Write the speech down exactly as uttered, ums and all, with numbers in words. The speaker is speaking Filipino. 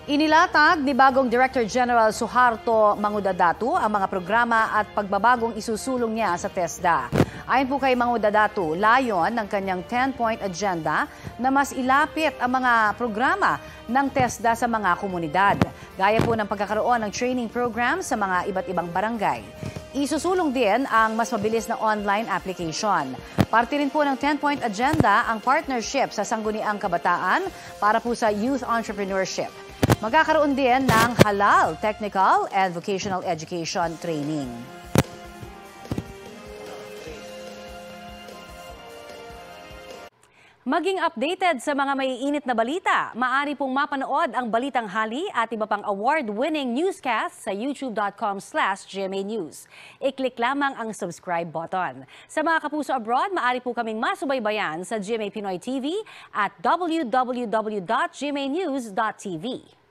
Inilatag ni bagong Director General Suharto Mangudadatu ang mga programa at pagbabagong isusulong niya sa TESDA. Ayon po kay Mangudadatu, layon ng kanyang ten-point agenda na mas ilapit ang mga programa ng TESDA sa mga komunidad. Gaya po ng pagkakaroon ng training program sa mga iba't ibang barangay. Isusulong din ang mas mabilis na online application. Parte rin po ng ten-point agenda ang partnership sa sangguniang kabataan para po sa youth entrepreneurship. Magkakaroon din ng halal, technical, and vocational education training. Maging updated sa mga maiinit na balita, maaari pong mapanood ang Balitang Hali at iba pang award-winning newscast sa youtube dot com slash G M A News. I-click lamang ang subscribe button. Sa mga kapuso abroad, maaari po kaming masubaybayan sa G M A Pinoy T V at w w w dot g m a news dot t v.